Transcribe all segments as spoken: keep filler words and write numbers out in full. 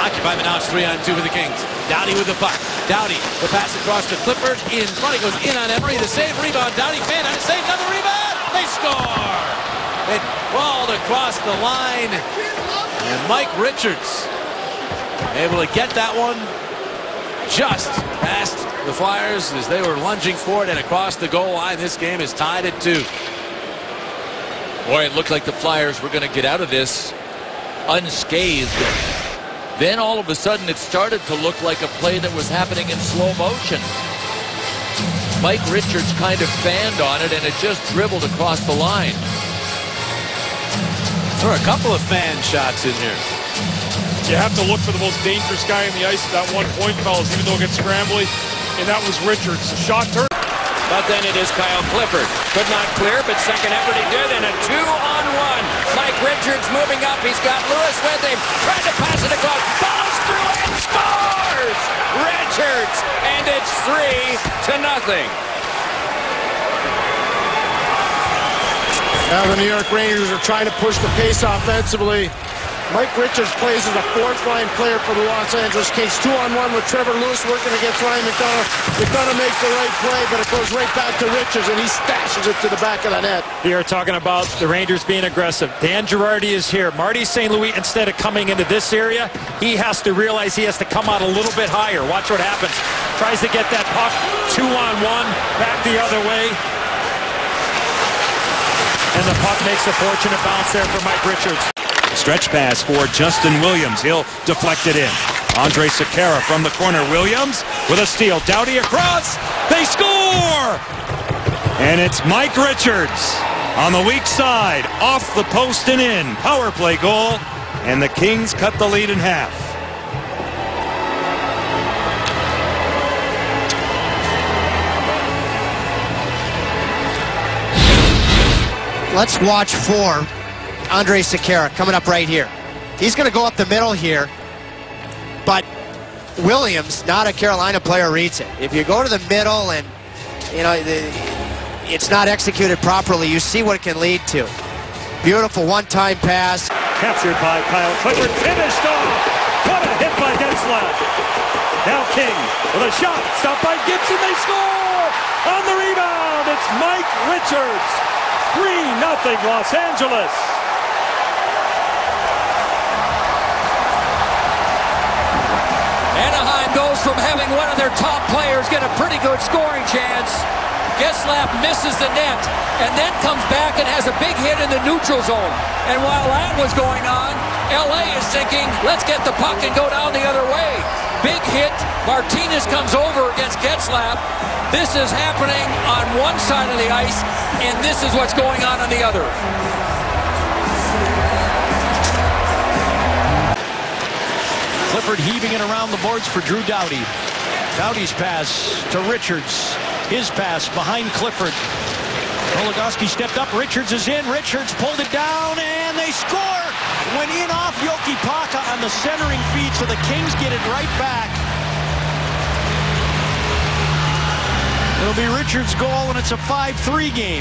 occupied, but now it's three on two for the Kings. Doughty with the puck. Doughty, the pass across to Clifford. In front, he goes in on Emery. The save, rebound. Doughty, fan on the save, another rebound. They score! It crawled across the line. And Mike Richards able to get that one just past the Flyers as they were lunging for it and across the goal line. This game is tied at two. Boy, it looked like the Flyers were going to get out of this unscathed. Then all of a sudden it started to look like a play that was happening in slow motion. Mike Richards kind of fanned on it and it just dribbled across the line. There are a couple of fan shots in here. You have to look for the most dangerous guy in the ice at that one point, fellas, even though it gets scrambly. And that was Richards. Shot turn. But then it is Kyle Clifford. Could not clear, but second effort he did, and a two-on-one. Mike Richards moving up. He's got Lewis with him. Trying to pass it across. Follows through and scores! Richards, and it's three to nothing. Now the New York Rangers are trying to push the pace offensively. Mike Richards plays as a fourth-line player for the Los Angeles Kings. Two-on-one with Trevor Lewis working against Ryan McDonagh. McDonagh makes the right play, but it goes right back to Richards, and he stashes it to the back of the net. You're talking about the Rangers being aggressive. Dan Girardi is here. Marty Saint Louis, instead of coming into this area, he has to realize he has to come out a little bit higher. Watch what happens. Tries to get that puck two-on-one, back the other way. And the puck makes a fortunate bounce there for Mike Richards. Stretch pass for Justin Williams. He'll deflect it in. Andre Sekera from the corner. Williams with a steal. Doughty across. They score! And it's Mike Richards on the weak side. Off the post and in. Power play goal. And the Kings cut the lead in half. Let's watch for Andre Sekera coming up right here. He's going to go up the middle here, but Williams, not a Carolina player, reads it. If you go to the middle and, you know, the, it's not executed properly, you see what it can lead to. Beautiful one-time pass. Captured by Kyle Clifford, finished off. What a hit by Getzlaf. Now King with a shot, stopped by Gibson, they score! On the rebound, it's Mike Richards. three nothing Los Angeles. Anaheim goes from having one of their top players get a pretty good scoring chance. Getzlaf misses the net and then comes back and has a big hit in the neutral zone. And while that was going on, L A is thinking, let's get the puck and go down the other way. Big hit. Martinez comes over against Getzlaf. This is happening on one side of the ice, and this is what's going on on the other. Clifford heaving it around the boards for Drew Doughty. Doughty's pass to Richards. His pass behind Clifford. Goligoski stepped up. Richards is in. Richards pulled it down, and they score. Went in off Yoki Paka on the centering feed, so the Kings get it right back. It'll be Richards' goal, and it's a five three game.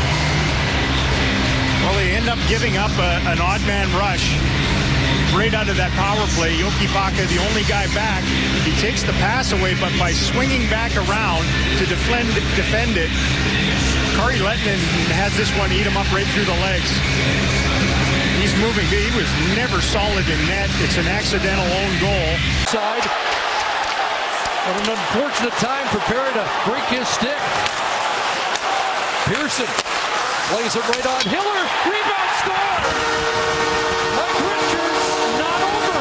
Well, they end up giving up a, an odd man rush right out of that power play. Yoki Paka, the only guy back. He takes the pass away, but by swinging back around to defend, defend it, Kari Lehtinen has this one eat him up right through the legs. He's moving. He was never solid in net. It's an accidental own goal. Side. At an unfortunate time for Perry to break his stick. Pearson plays it right on Hiller. Rebound, score! Mike Richards, not over.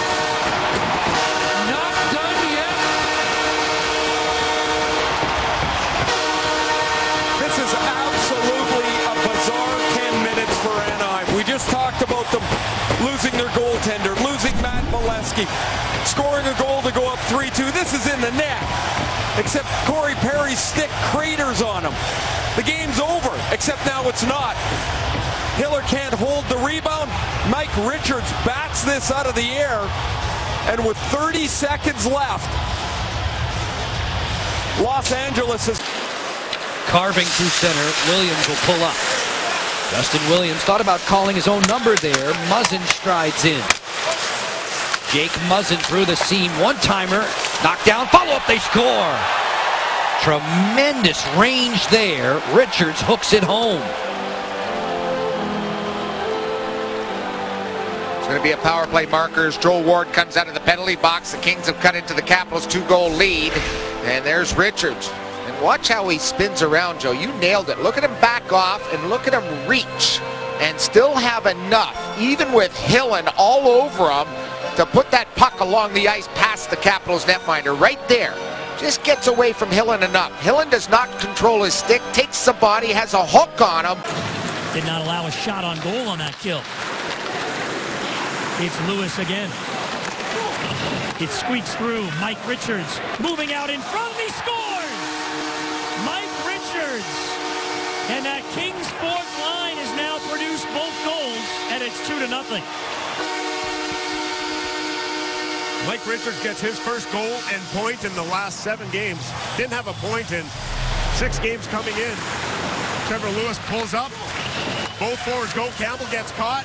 Not done yet. This is absolutely a bizarre ten minutes for Anaheim. We just talked about them losing their goaltender, losing Matt Molesky, scoring a goal to go up three two. This is in the net, except Corey Perry's stick craters on him. The game's over, except now it's not. Hiller can't hold the rebound. Mike Richards bats this out of the air, and with thirty seconds left, Los Angeles is Carving through center, Williams will pull up. Justin Williams thought about calling his own number there. Muzzin strides in. Jake Muzzin through the seam. One-timer. Knocked down. Follow-up. They score. Tremendous range there. Richards hooks it home. It's going to be a power play markers. Joel Ward comes out of the penalty box. The Kings have cut into the Capitals' two-goal lead. And there's Richards. And watch how he spins around, Joe. You nailed it. Look at him back off and look at him reach and still have enough, even with Hillen all over him, to put that puck along the ice past the Capitals netminder right there. Just gets away from Hillen enough. Hillen does not control his stick, takes the body, has a hook on him. Did not allow a shot on goal on that kill. It's Lewis again. It squeaks through. Mike Richards moving out in front, and he scores! Mike Richards. And that Kings fourth line has now produced both goals, and it's two to nothing. Mike Richards gets his first goal and point in the last seven games. Didn't have a point in six games coming in. Trevor Lewis pulls up. Both forwards go. Campbell gets caught.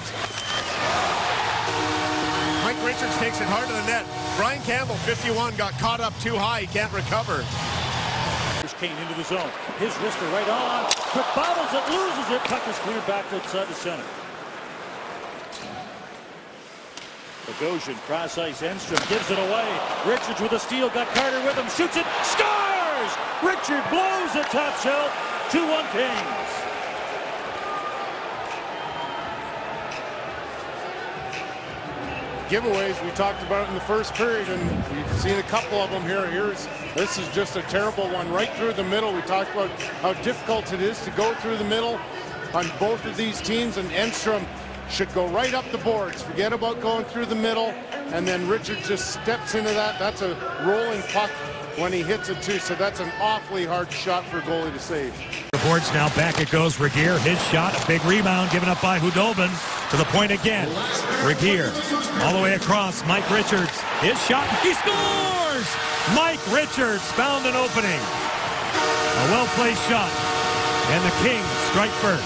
Mike Richards takes it hard to the net. Brian Campbell, fifty-one, got caught up too high. He can't recover. Kane into the zone. His wrister right on. Quick bobbles it, loses it. Puck is cleared back outside the center. Bogosian, cross ice, Enstrom gives it away. Richards with a steal, got Carter with him, shoots it, scores! Richard blows the top shelf, two one Kings. Giveaways we talked about in the first period, and we've seen a couple of them here. Here's this is just a terrible one right through the middle. We talked about how difficult it is to go through the middle on both of these teams, and Enstrom should go right up the boards. Forget about going through the middle, and then Richard just steps into that. That's a rolling puck when he hits it too, so that's an awfully hard shot for a goalie to save. The boards now, back it goes. Regier, his shot, a big rebound given up by Hudobin. To the point again. Regier all the way across. Mike Richards, his shot, he scores! Mike Richards found an opening. A well-placed shot, and the Kings strike first.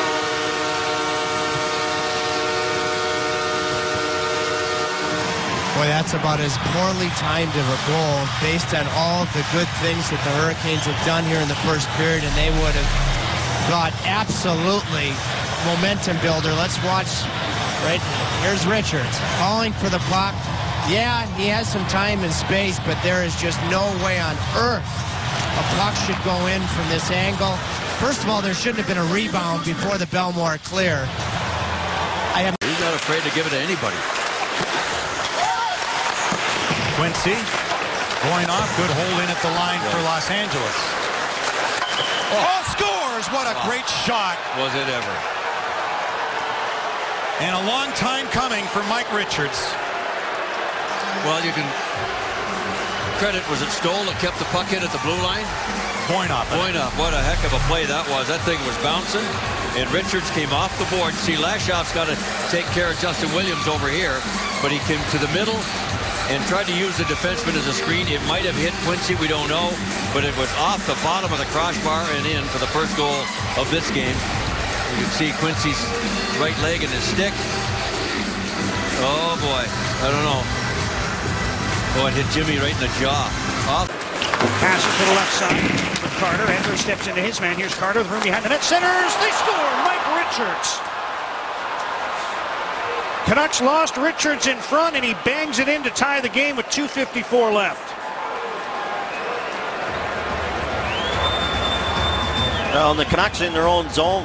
Boy, that's about as poorly timed of a goal based on all of the good things that the Hurricanes have done here in the first period, and they would have thought absolutely momentum builder. Let's watch. Right, here's Richards calling for the puck. Yeah, he has some time and space, but there is just no way on earth a puck should go in from this angle. First of all, there shouldn't have been a rebound before the Belmore clear. I am. He's not afraid to give it to anybody. Quincy going off, good hold in at the line for Los Angeles. Oh, oh scores! What a wow. Great shot. Was it ever? And a long time coming for Mike Richards. Well, you can credit, was it Stoll that kept the puck in at the blue line? Boynoff. Boynoff, what a heck of a play that was. That thing was bouncing, and Richards came off the board. See, Lashoff's got to take care of Justin Williams over here, but he came to the middle and tried to use the defenseman as a screen. It might have hit Quincy, we don't know, but it was off the bottom of the crossbar and in for the first goal of this game. You can see Quincy's right leg and his stick. Oh boy, I don't know. Oh, it hit Jimmy right in the jaw. Off. Passes to the left side from Carter. Andrew steps into his man. Here's Carter, the room behind the net. Centers, they score! Mike Richards. Canucks lost Richards in front, and he bangs it in to tie the game with two fifty-four left. Well, and the Canucks in their own zone,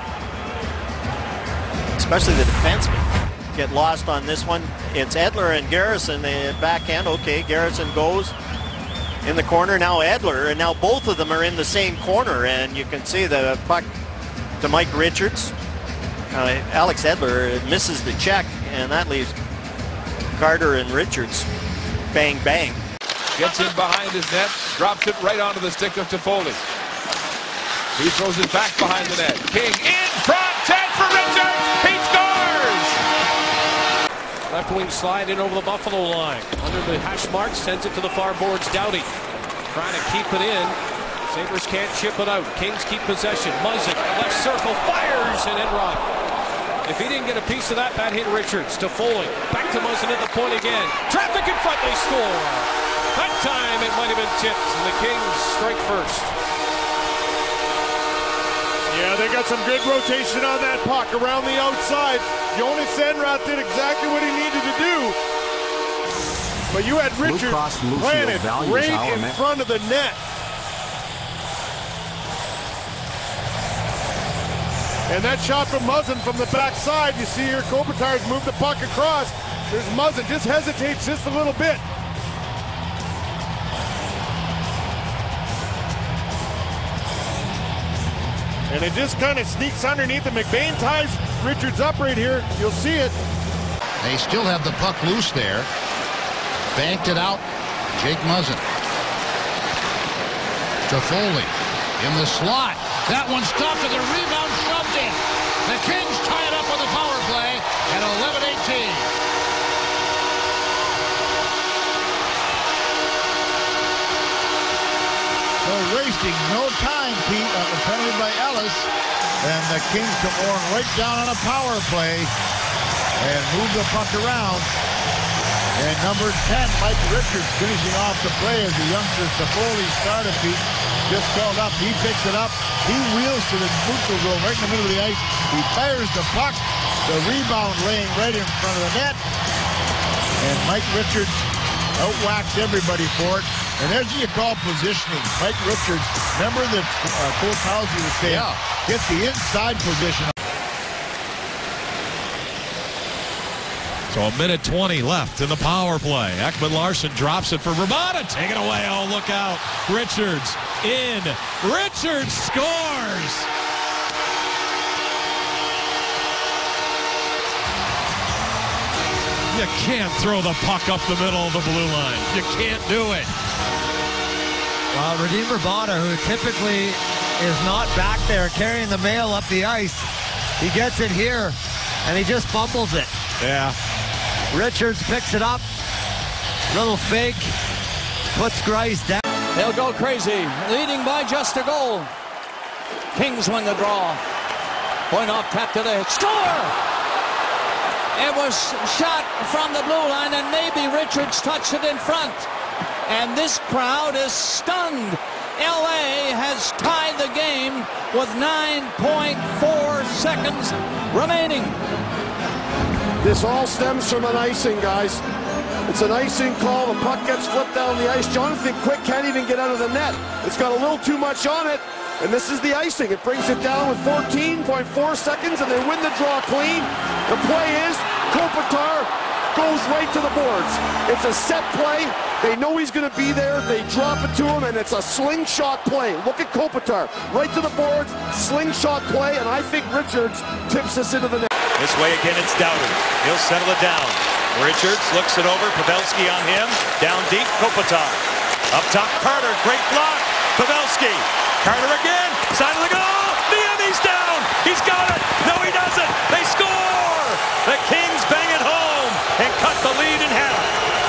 especially the defensemen, get lost on this one. It's Edler and Garrison, the backhand. Okay, Garrison goes in the corner. Now Edler, and now both of them are in the same corner, and you can see the puck to Mike Richards. Uh, Alex Edler misses the check, and that leaves Carter and Richards. Bang, bang. Gets in behind his net, drops it right onto the stick of Toffoli. He throws it back behind the net. King in front, chance for Richards, he scores! Left wing slide in over the Buffalo line. Under the hash mark, sends it to the far boards. Doughty trying to keep it in. Sabres can't chip it out. Kings keep possession. Muzzin, left circle, fires, and in run. If he didn't get a piece of that, that hit Richards to Foley. Back to Muzzin at the point again. Traffic in front, they score. That time it might have been tipped, and the Kings strike first. Yeah, they got some good rotation on that puck around the outside. Jonas Enroth did exactly what he needed to do. But you had Richards planted right in front of the net. And that shot from Muzzin from the backside, you see here Kopitar's moved the puck across. There's Muzzin, just hesitates just a little bit. And it just kind of sneaks underneath him. McBain ties Richards up right here. You'll see it. They still have the puck loose there. Banked it out. Jake Muzzin. To Foley. In the slot. That one stopped with a rebound shoved in. The Kings tie it up on the power play at eleven eighteen. So wasting no time, Pete, on the penalty by Ellis. And the Kings come on right down on a power play and move the puck around. And number ten, Mike Richards, finishing off the play as the youngster Toffoli started, Pete. Just called up. He picks it up. He wheels to the neutral zone right in the middle of the ice. He fires the puck. The rebound laying right in front of the net. And Mike Richards outwhacks everybody for it. And there's what you call positioning. Mike Richards, remember that uh, Cole Towsey was saying, yeah. Get the inside position. So a minute twenty left in the power play. Ekman Larsson drops it for Romana. Take it away. Oh, look out. Richards in. Richards scores. You can't throw the puck up the middle of the blue line. You can't do it. Well, Radim Romana, who typically is not back there carrying the mail up the ice, he gets it here, and he just fumbles it. Yeah. Richards picks it up. Little fake. Puts Grice down. They'll go crazy. Leading by just a goal. Kings win the draw. Point off, tap to the score! It was shot from the blue line, and maybe Richards touched it in front. And this crowd is stunned. L A has tied the game with nine point four seconds remaining. This all stems from an icing, guys. It's an icing call. The puck gets flipped down the ice. Jonathan Quick can't even get out of the net. It's got a little too much on it, and this is the icing. It brings it down with fourteen point four seconds, and they win the draw clean. The play is Kopitar goes right to the boards. It's a set play. They know he's going to be there. They drop it to him, and it's a slingshot play. Look at Kopitar. Right to the boards, slingshot play, and I think Richards tips this into the net. This way again, it's Doughty. He'll settle it down. Richards looks it over. Pavelski on him. Down deep, Kopitar. Up top, Carter. Great block. Pavelski. Carter again. Side of the goal. Niemi's down. He's got it. No, he doesn't. They score. The Kings bang it home and cut the lead in half.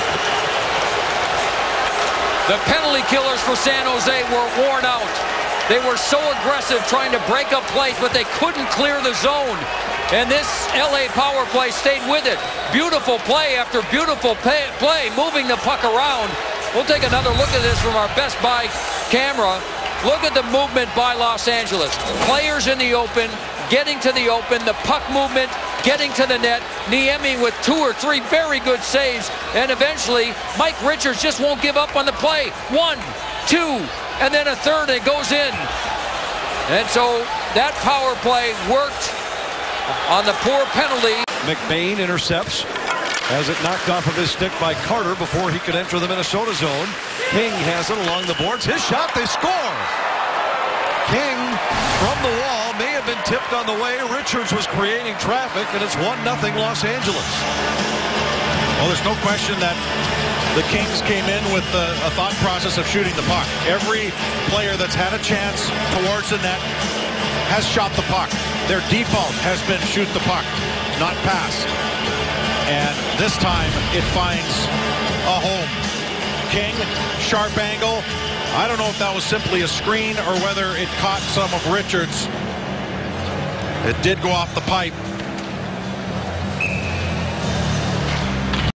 The penalty killers for San Jose were worn out. They were so aggressive trying to break up plays, but they couldn't clear the zone. And this L A power play stayed with it. Beautiful play after beautiful pay, play, moving the puck around. We'll take another look at this from our Best Buy camera. Look at the movement by Los Angeles. Players in the open, getting to the open, the puck movement, getting to the net. Niemi with two or three very good saves. And eventually, Mike Richards just won't give up on the play. One, two, and then a third, and it goes in. And so that power play worked on the poor penalty. McBain intercepts. Has it knocked off of his stick by Carter before he could enter the Minnesota zone. King has it along the boards. His shot, they score. King from the wall may have been tipped on the way. Richards was creating traffic, and it's one nothing Los Angeles. Well, there's no question that the Kings came in with a, a thought process of shooting the puck. Every player that's had a chance towards the net has shot the puck. Their default has been shoot the puck, not pass. And this time it finds a home. King, sharp angle. I don't know if that was simply a screen or whether it caught some of Richards. It did go off the pipe.